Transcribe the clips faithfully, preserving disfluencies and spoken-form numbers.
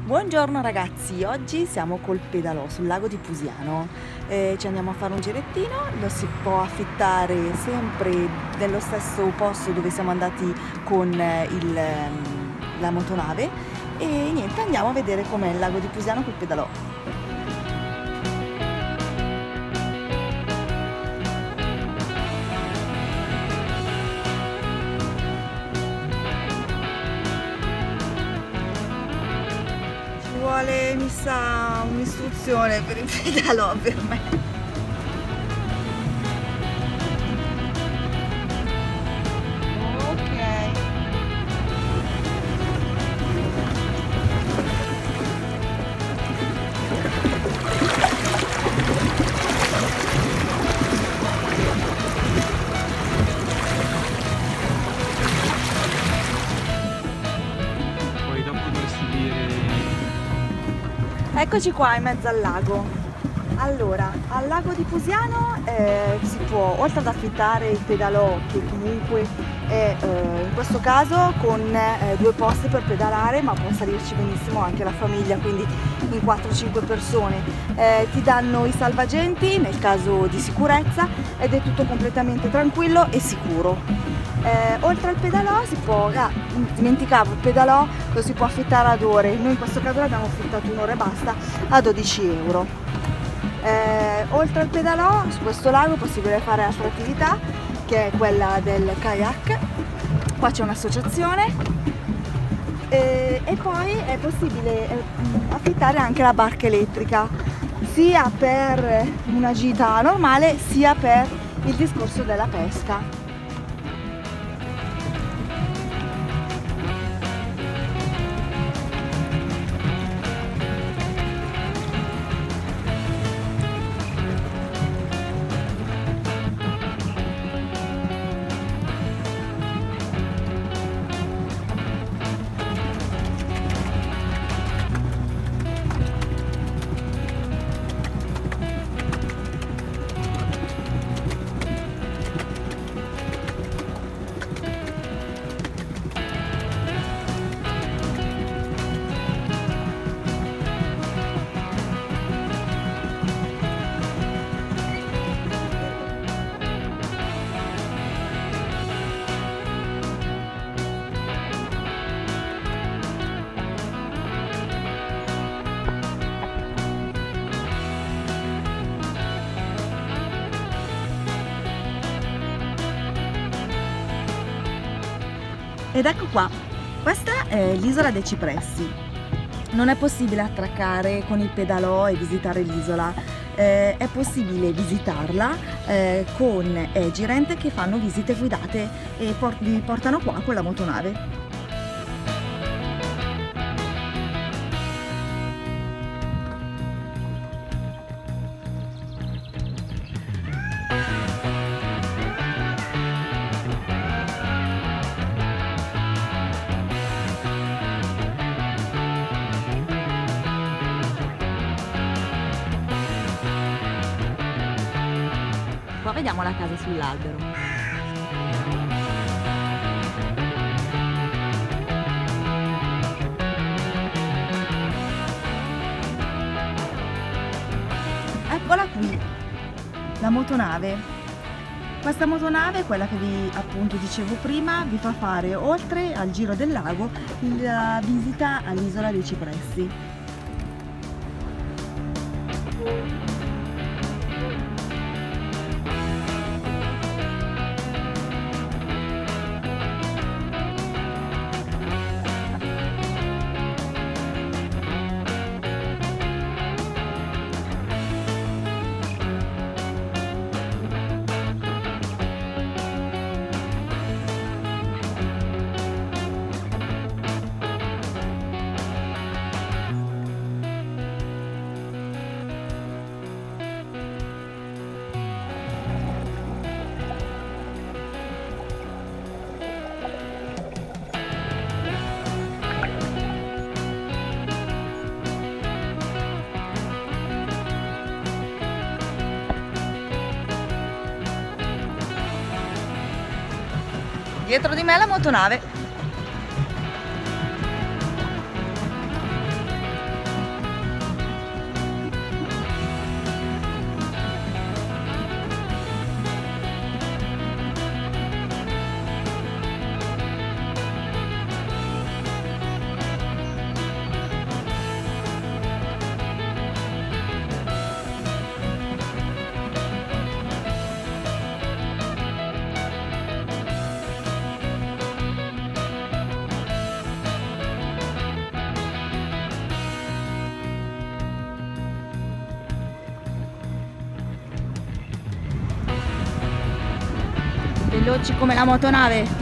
Buongiorno ragazzi, oggi siamo col pedalò sul lago di Pusiano, eh, ci andiamo a fare un girettino, lo si può affittare sempre nello stesso posto dove siamo andati con il, la motonave e niente, andiamo a vedere com'è il lago di Pusiano col pedalò. Vuole, mi sa, un'istruzione per il pedalò per me. Poi dopo dovresti dire... Eccoci qua in mezzo al lago. Allora, al lago di Pusiano eh, si può, oltre ad affittare il pedalò, che comunque è eh, in questo caso con eh, due posti per pedalare, ma può salirci benissimo anche la famiglia, quindi in quattro cinque persone. Eh, ti danno i salvagenti nel caso di sicurezza ed è tutto completamente tranquillo e sicuro. Eh, oltre al pedalò si può, ah, dimenticavo il pedalò, lo si può affittare ad ore, noi in questo caso l'abbiamo affittato un'ora e basta a dodici euro. Eh, oltre al pedalò su questo lago è possibile fare altre attività, che è quella del kayak, qua c'è un'associazione eh, e poi è possibile eh, affittare anche la barca elettrica, sia per una gita normale sia per il discorso della pesca. Ed ecco qua, questa è l'isola dei Cipressi. Non è possibile attraccare con il pedalò e visitare l'isola, eh, è possibile visitarla eh, con Egirent che fanno visite guidate e port- vi portano qua con la motonave. Qua vediamo la casa sull'albero. Eccola qui, la motonave. Questa motonave, quella che vi appunto dicevo prima, vi fa fare, oltre al giro del lago, la visita all'isola dei Cipressi. Dietro di me la motonave. veloci come la motonave.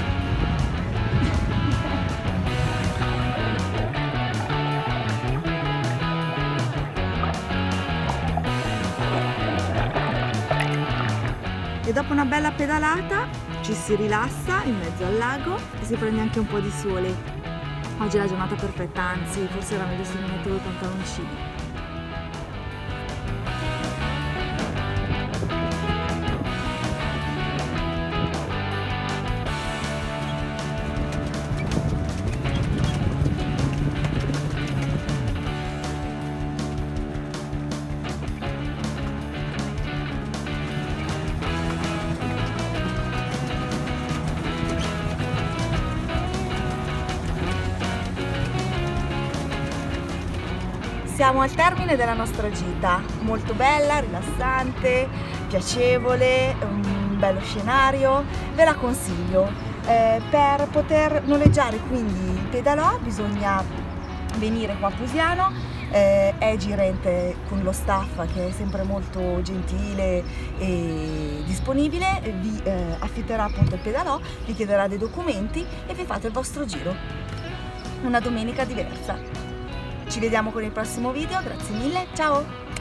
E dopo una bella pedalata ci si rilassa in mezzo al lago e si prende anche un po' di sole. Oggi è la giornata perfetta, anzi forse era meglio se mi mettevo i pantaloncini. Siamo al termine della nostra gita, molto bella, rilassante, piacevole, un bello scenario, ve la consiglio. Eh, per poter noleggiare quindi il pedalò bisogna venire qua a Pusiano, eh, è girente con lo staff che è sempre molto gentile e disponibile, vi eh, affitterà appunto il pedalò, vi chiederà dei documenti e vi fate il vostro giro. Una domenica diversa. Ci vediamo con il prossimo video, grazie mille, ciao!